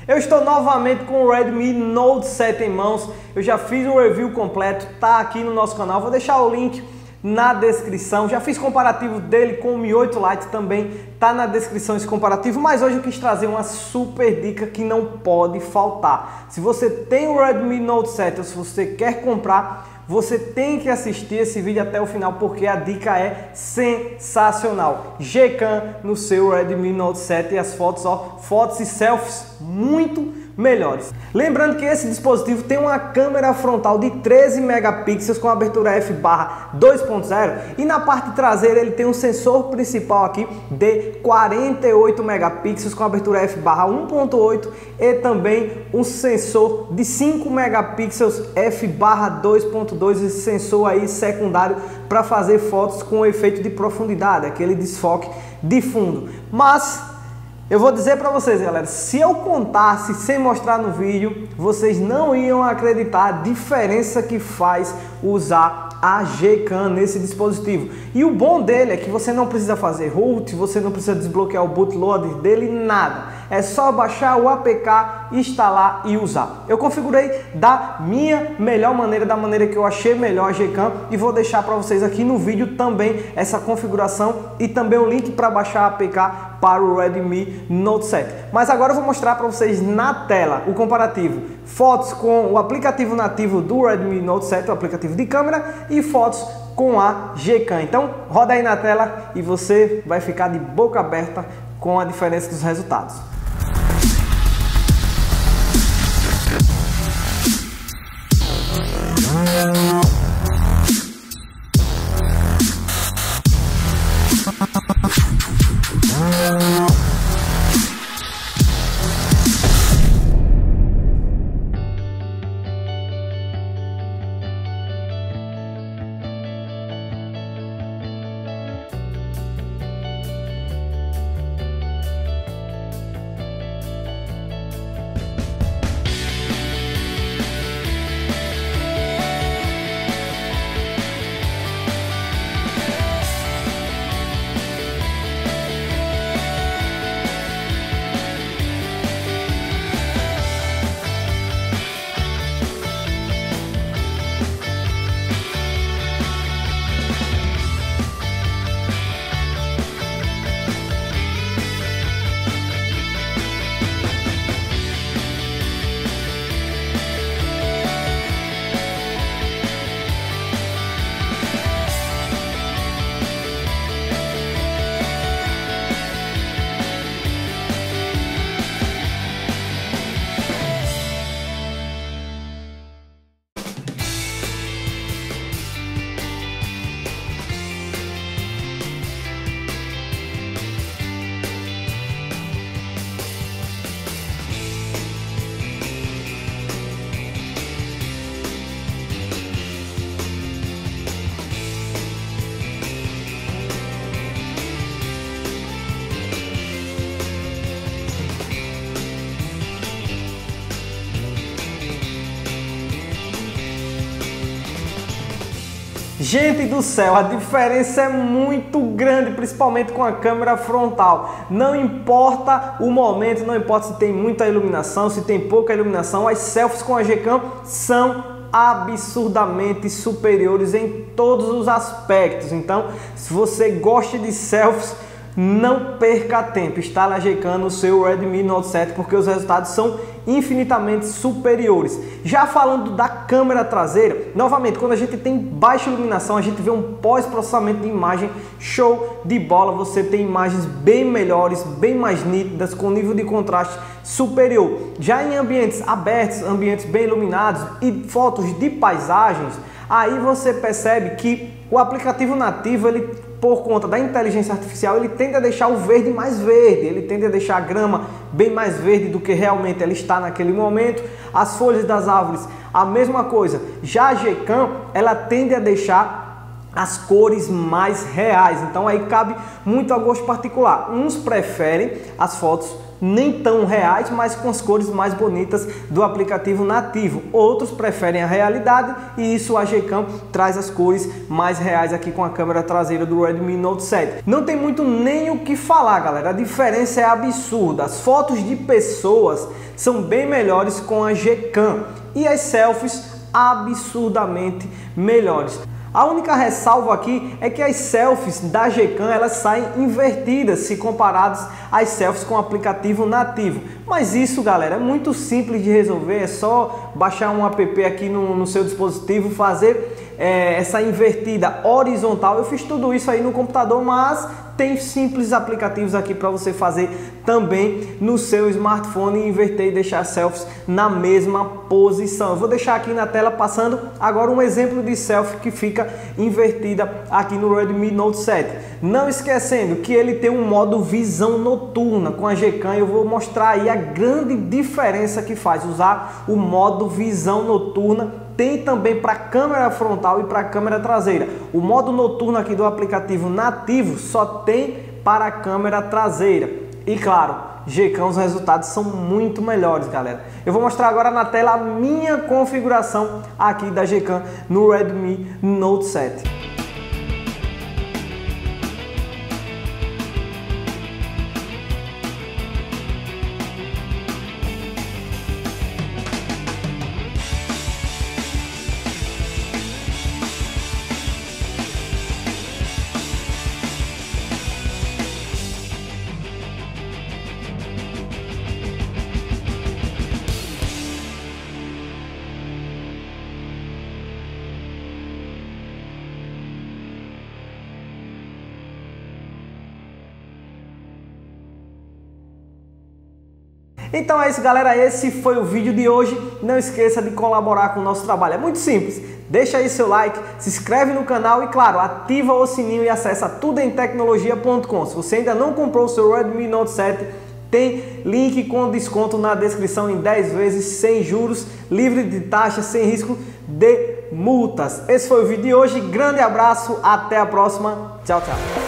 Eu estou novamente com o Redmi Note 7 em mãos. Eu já fiz um review completo, tá aqui no nosso canal. Vou deixar o link na descrição. Já fiz comparativo dele com o Mi 8 Lite, também tá na descrição esse comparativo. Mas hoje eu quis trazer uma super dica que não pode faltar. Se você tem o Redmi Note 7 ou se você quer comprar, você tem que assistir esse vídeo até o final, porque a dica é sensacional. Gcam no seu Redmi Note 7 e as fotos, ó, fotos e selfies muito melhores. Lembrando que esse dispositivo tem uma câmera frontal de 13 megapixels com abertura f/2.0 e na parte traseira ele tem um sensor principal aqui de 48 megapixels com abertura f/1.8 e também um sensor de 5 megapixels f/2.2, esse sensor aí secundário para fazer fotos com efeito de profundidade, aquele desfoque de fundo. Mas eu vou dizer para vocês, galera, se eu contasse sem mostrar no vídeo, vocês não iam acreditar a diferença que faz usar a Gcam nesse dispositivo. E o bom dele é que você não precisa fazer root, você não precisa desbloquear o bootloader dele, nada. É só baixar o APK, instalar e usar. Eu configurei da minha melhor maneira, da maneira que eu achei melhor a Gcam, e vou deixar para vocês aqui no vídeo também essa configuração e também o link para baixar a APK para o Redmi Note 7. Mas agora eu vou mostrar para vocês na tela o comparativo. Fotos com o aplicativo nativo do Redmi Note 7, o aplicativo de câmera, e fotos com a Gcam. Então roda aí na tela e você vai ficar de boca aberta com a diferença dos resultados. Gente do céu, a diferença é muito grande, principalmente com a câmera frontal. Não importa o momento, não importa se tem muita iluminação, se tem pouca iluminação, as selfies com a Gcam são absurdamente superiores em todos os aspectos. Então, se você gosta de selfies, não perca tempo, instale a Gcam no seu Redmi Note 7 porque os resultados são infinitamente superiores. Já falando da câmera traseira, novamente, quando a gente tem baixa iluminação, a gente vê um pós-processamento de imagem show de bola. Você tem imagens bem melhores, bem mais nítidas, com nível de contraste superior. Já em ambientes abertos, ambientes bem iluminados e fotos de paisagens, aí você percebe que o aplicativo nativo, ele, por conta da inteligência artificial, ele tende a deixar o verde mais verde, ele tende a deixar a grama bem mais verde do que realmente ela está naquele momento, as folhas das árvores a mesma coisa. Já a Gcam, ela tende a deixar as cores mais reais, então aí cabe muito a gosto particular. Uns preferem as fotos nem tão reais, mas com as cores mais bonitas do aplicativo nativo. Outros preferem a realidade e isso a Gcam traz as cores mais reais aqui com a câmera traseira do Redmi Note 7. Não tem muito nem o que falar, galera, a diferença é absurda. As fotos de pessoas são bem melhores com a Gcam e as selfies absurdamente melhores. A única ressalva aqui é que as selfies da Gcam elas saem invertidas se comparadas às selfies com o aplicativo nativo. Mas isso, galera, é muito simples de resolver, é só baixar um app aqui no seu dispositivo, fazer essa invertida horizontal. Eu fiz tudo isso aí no computador, mas tem simples aplicativos aqui para você fazer também no seu smartphone e inverter e deixar selfies na mesma posição. Eu vou deixar aqui na tela passando agora um exemplo de selfie que fica invertida aqui no Redmi Note 7. Não esquecendo que ele tem um modo visão noturna com a Gcam. Eu vou mostrar aí a grande diferença que faz usar o modo visão noturna. Tem também para câmera frontal e para câmera traseira. O modo noturno aqui do aplicativo nativo só tem para a câmera traseira. E claro, Gcam, os resultados são muito melhores, galera. Eu vou mostrar agora na tela a minha configuração aqui da Gcam no Redmi Note 7. Então é isso, galera, esse foi o vídeo de hoje. Não esqueça de colaborar com o nosso trabalho, é muito simples. Deixa aí seu like, se inscreve no canal e claro, ativa o sininho e acessa tudemtecnologia.com. Se você ainda não comprou o seu Redmi Note 7, tem link com desconto na descrição em 10 vezes, sem juros, livre de taxas, sem risco de multas. Esse foi o vídeo de hoje, grande abraço, até a próxima, tchau, tchau.